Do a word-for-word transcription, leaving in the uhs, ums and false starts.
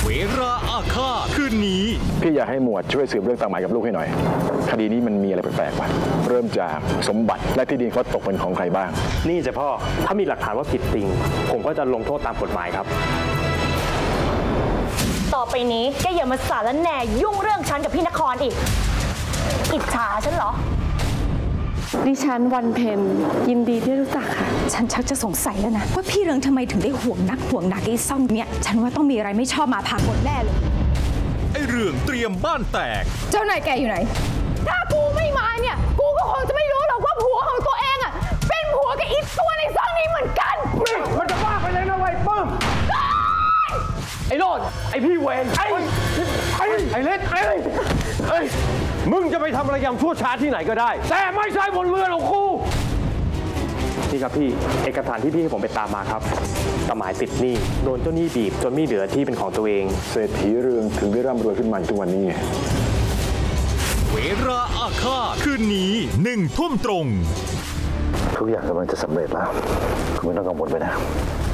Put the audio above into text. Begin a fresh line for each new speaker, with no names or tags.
เวราอาฆาตคืนนี้
พี่อยากให้หมวดช่วยสืบเรื่องต่างหมายกับลูกให้หน่อยคดีนี้มันมีอะไรแปลกๆวะเริ่มจากสมบัติและที่ดินเขาตกเป็นของใครบ้าง
นี่จะพ่อถ้ามีหลักฐานว่าผิดจริงผมก็จะลงโทษตามกฎหมายครับ
ต่อไปนี้แกอย่ามาสารแหน่ยุ่งเรื่องฉันกับพี่นครอีกอิจฉาฉันเหรอ
ดิฉันวันเพ็ญยินดีที่รู้จักค่ะ
ฉันชักจะสงสัยแล้วนะว่าพี่เรืองทำไมถึงได้ห่วงนักห่วงหนักไอ้ซ่องเนี่ยฉันว่าต้องมีอะไรไม่ชอบมาพากลแน่เลย
ไอ้เรื่องเตรียมบ้านแตก
เจ้านายแกอยู่ไหน
ถ้ากูไม่มาเนี่ยกูก็คงจะไม่รู้หรอกว่าผัวของตัวเองอ่ะเป็นผัวกับอีตัวในซ่องนี้เหมือนกัน
มันจะบ้าไปเลยนะไว้ปื้มไอ้โลดไอ้พี่เวนไอ้ไอ้ไอ้เล็กไอ้ไอ้มึงจะไปทำอะไรอย่างชั่วช้าที่ไหนก็ได้แต่ไม่ใช่บนเรือของกูนี่ครับพี่เอกสารที่พี่ให้ผมไปตามมาครับสมัยติดหนี้โดนเจ้าหนี้บีบจนไม่เหลือที่เป็นของตัวเอง
เศรษฐีเรืองถึงได้ร่ำรวยขึ้นมาทุกวันนี้
เวราอาฆาตคืนนี้หนึ่งทุ่มตรง
ทุกอย่างกำลังจะสำเร็จแล้วคุณไม่ต้องกังวลไปนะ